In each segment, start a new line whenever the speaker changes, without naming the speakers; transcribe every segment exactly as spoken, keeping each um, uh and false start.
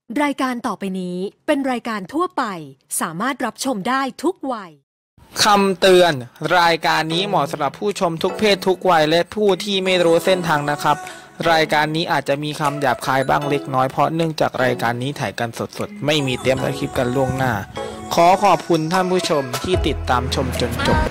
รายการต่อไปนี้เป็นรายการทั่วไปสามารถรับชมได้ทุกวัย
คำเตือนรายการนี้เหมาะสำหรับผู้ชมทุกเพศทุกวัยและผู้ที่ไม่รู้เส้นทางนะครับรายการนี้อาจจะมีคำหยาบคายบ้างเล็กน้อยเพราะเนื่องจากรายการนี้ถ่ายกันสดๆไม่มีเตรียมสคริปต์กันล่วงหน้าขอขอบคุณท่านผู้ชมที่ติดตามชมจนจบ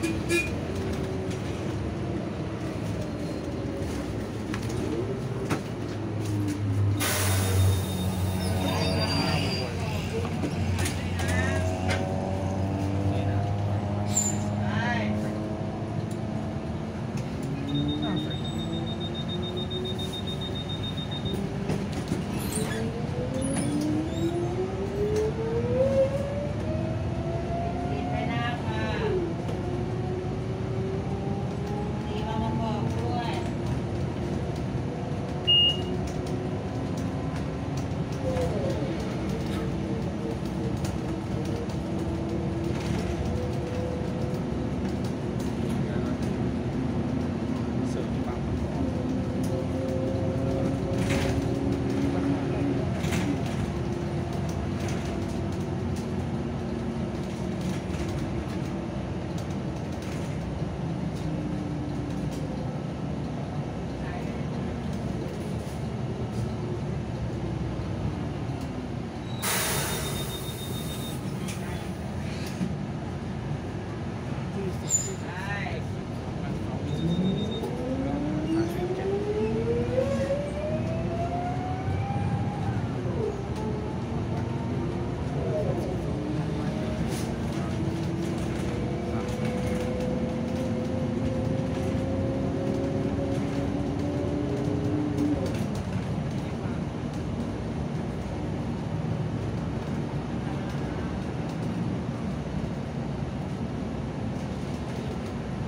อ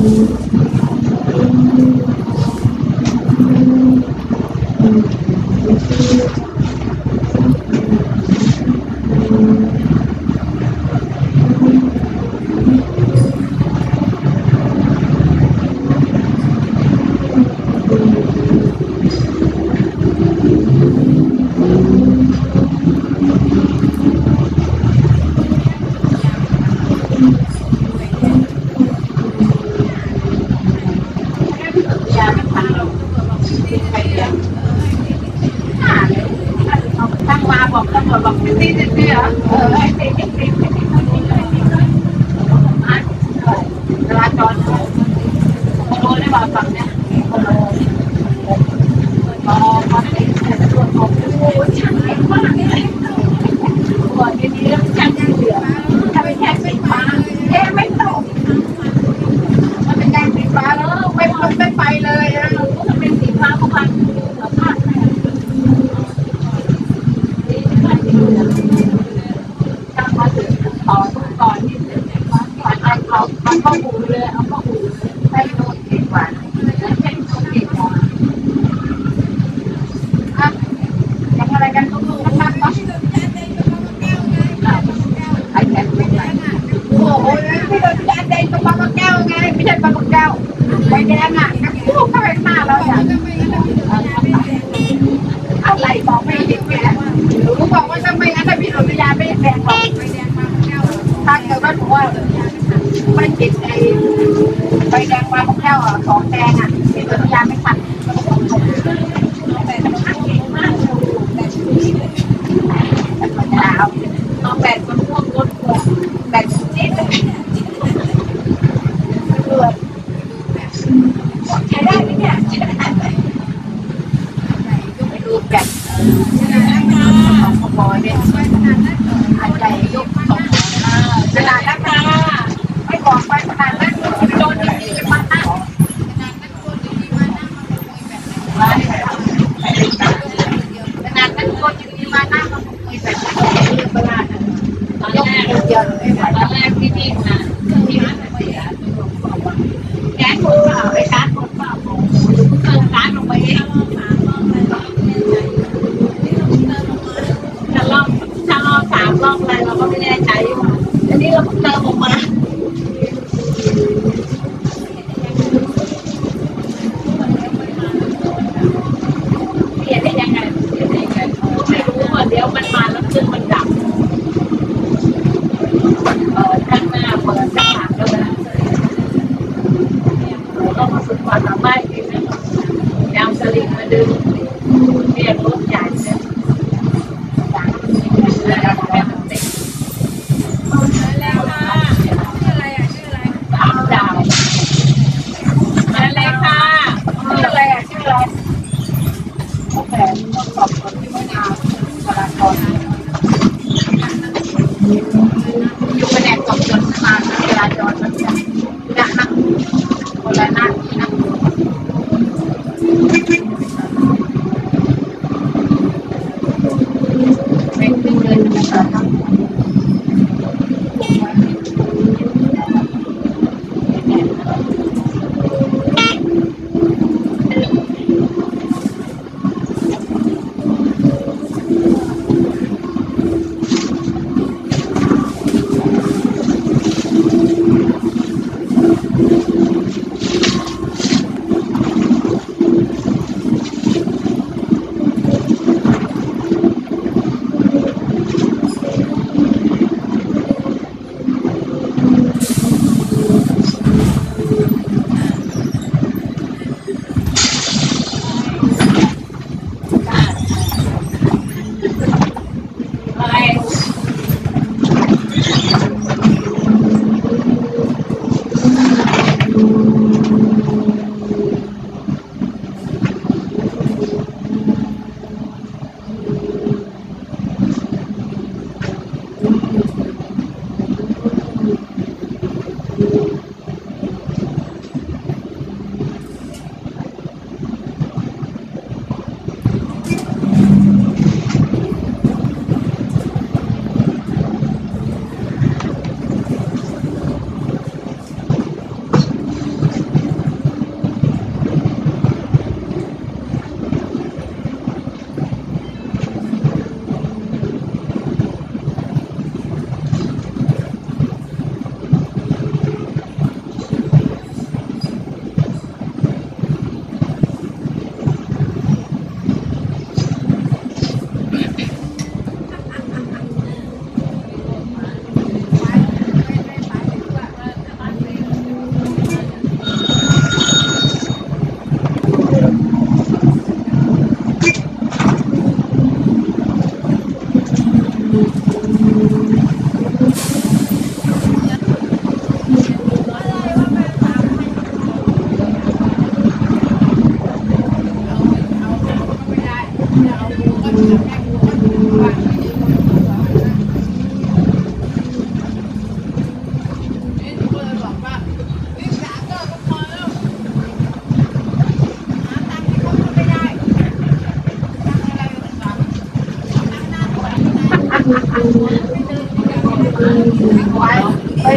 ตั้งมาบอกตำรวจบอกตีตีตีเหรอเออไอ้ตีตีตีจราจรโอ้โหได้บอกฝั่งเนี้ยโอ้โหพอพอติดตำรวจบอกโอ้ช่างเก่งมากเลยตำรวจดีๆแล้วช่างเหลือถ้าไปแค่ปิดฟ้าแค่ไม่ตกมันเป็นแดงสีฟ้าแล้วไม่ไม่ไปเลยนะถ้าเป็นสีฟ้าพวกมันสัมภาษณ์ถ้ามาถึงต่อก่อนที่จะก่อนเอาเอาเอาข้อมูลเลยเอาข้อมูลให้โน้ตดีกว่าให้โน้ตดีกว่าอ่ะยังอะไรกันทุกทุกท่านก็ไอ้แขกไม่ได้โอ้โหที่โดนจานแดงตรงปากแก้วไงไม่ใช่ปากแก้วใบแดงอ่ะก็พูดเข้าไปหน้าเราอย่างอะไรบอกไม่เห็นแกหนูบอกว่าถ้าไม่งั้นถ้าพี่หลุดยาไม่แดงหรอกถ้าเกิดว่าหนูว่าไม่ติดไอ้ใบแดงมาของแก้วอ่ะของแดงอ่ะพี่หลุดยาไม่ทันแต่ทันเก่งมากแต่ชีวิตแต่มันดาวน้องแบกมันพ่วงรถพ่วงแบกจิ๊ดเลือดใช้ได้ไหมเนี่ยใช้ได้ไหมไปดูแบบของขโมยเนี่ยอาใจยกสองขนาดนั้นค่ะไม่บอกไปขนาดนั้นโดนดีๆมาตั้งขนาดนั้นโดนดีๆมาตั้งมาคุยแบบนี้เรื่องเวลาตอนแรกเยอะตอนแรกที่นี่มาที่ร้านเสียแก๊สคนเปล่าไอ้ก๊าซคนเปล่าเติมก๊าซลงไปเองถ้าลองถ้าลองสามลองอะไรเราก็ไม่แน่ใจว่าอันนี้เราเพิ่งเติมออกมาเปลี่ยนได้ยังไงเปลี่ยนได้ยังไงไม่รู้ว่าเดี๋ยวมันมาแล้วเครื่องมันดับเออข้างหน้าเปิดข้างหลังก็ได้เรามาฝึกความสามารถดีนะยาวสลิงมาดึงเรียกรถใหญ่เนี่ยแล้วแม่มันติดแล้วค่ะชื่ออะไรอ่ะชื่ออะไรดาวดาวมาเลยค่ะชื่ออะไรอ่ะชื่ออะไรโอเคต้องขอบคุณที่มาดาวจราจรอยู่แผนกสอบสวนสมานจราจรมันจะจะนั่งคนละหน้าที่นะเป็นเรื่องเงินนะคะ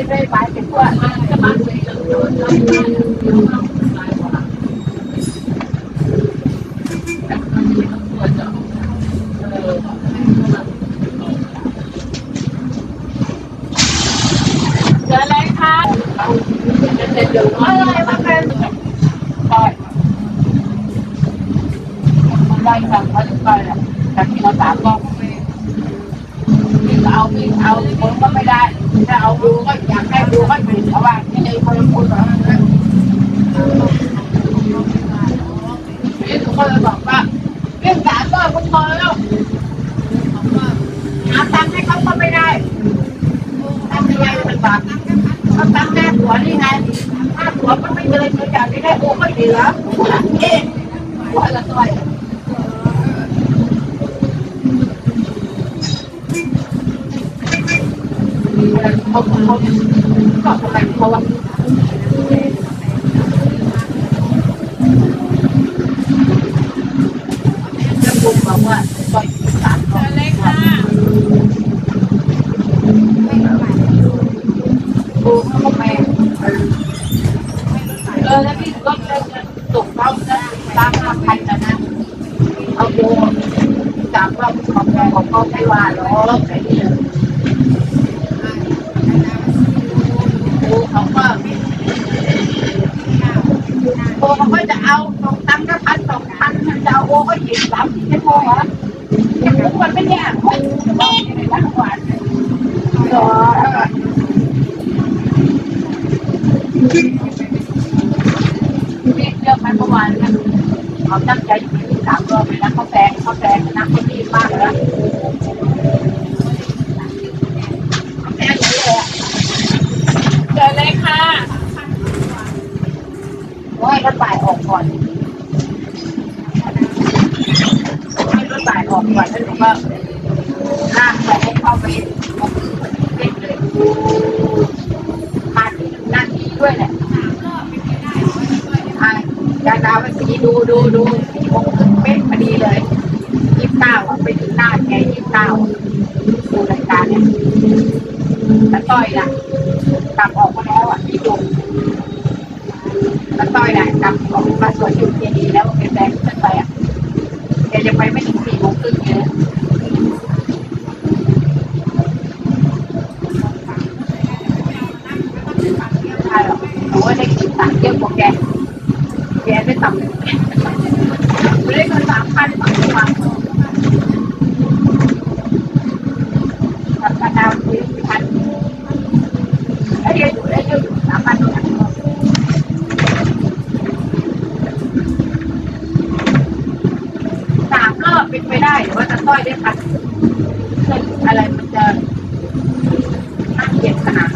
ได้หมายถึงว่าจะมาคุยกันเลยได้ได้เดี๋ยวเราได้ว่าแต่บางทีต้องควรจะเออเจออะไรคะจะเสร็จเดี๋ยวอะไรมาเป็นปล่อยมันได้สั่งเขาจะปล่อยแหละแต่ที่เราสามก็ไม่เอาไม่เอาคนก็ไม่ได้ถ้าเอาดูก็อยากให้ดูก็อยู่เพราะว่าที่ในคนคนแบบนั้นนี่ทุกคนเลยบอกว่าเรื่องสามก็คุณพอแล้วหาตังค์ให้เขาก็ไม่ได้ทำยังไงมันบาปเขาตังค์แม่ผัวนี่ไงถ้าผัวมันไม่เลยเขาอยากได้โอ้ก็ดีแล้วเอ๊ะผัวละต่อยเขาเขาก็ทำไมเพราะว่าจะพูดบอกว่าปล่อยสารก่อนเลยค่ะดูเขาก็แม่เออแล้วพี่ก็จะตกเขาจะตามมาพันแล้วนะเอาดูสามรอบของแม่ของเขาใช้ว่าล้อใส่เนี่ยเขาก็โอ้เขาก็จะเอาสองตังค์ก็พันสองพันมันจะเอาโอ้ก็หยิบสามสี่ชั่วโมงเหรออย่างนี้มันไม่แย่โอ้ยไม่ได้ทั้งวันเหรอนี่เรื่องมันเมื่อวานนะเขาตั้งใจอยู่ที่สามรอบเลยนะเขาแซงเขาแซงนะเขาดีมากเลยเขาแซงเลยเจอเลยค่ะโอ้ยรถบ่ายออกก่อนให้รถบ่ายออกก่อนแล้วหนูก็ลากไปให้เข้าไปเล่นเลยผ่านที่หนึ่งนาทีด้วยแหละอ่าดาดาวสีดูดูดูสี่โมงครึ่งเป๊ะพอดีเลยยี่สิบเก้าอ่ะไปถึงหน้าแกยี่สิบเก้าดูรายการเนี่ยแล้วต้อยล่ะกลับออกมาแล้วอ่ะที่ดูแล้วต้อยล่ะกลับออกมาสวนอยู่เจดีแล้วแกแดงขึ้นไปอ่ะแกจะไปไม่ถึงสี่โมงครึ่งเลยใช่หรอกหนูว่าได้กินสามเยอะกว่าแกแกได้ต่ำเลยไม่ได้เงินสามพันต่อวันทำการดาวคุยพันได้เยอะอยู่ได้เยอะอยู่สามพันต่อวันสามรอบเป็นไปได้หรือว่าจะต้อยได้พันอะไรมันจะน่าเกลียดขนาด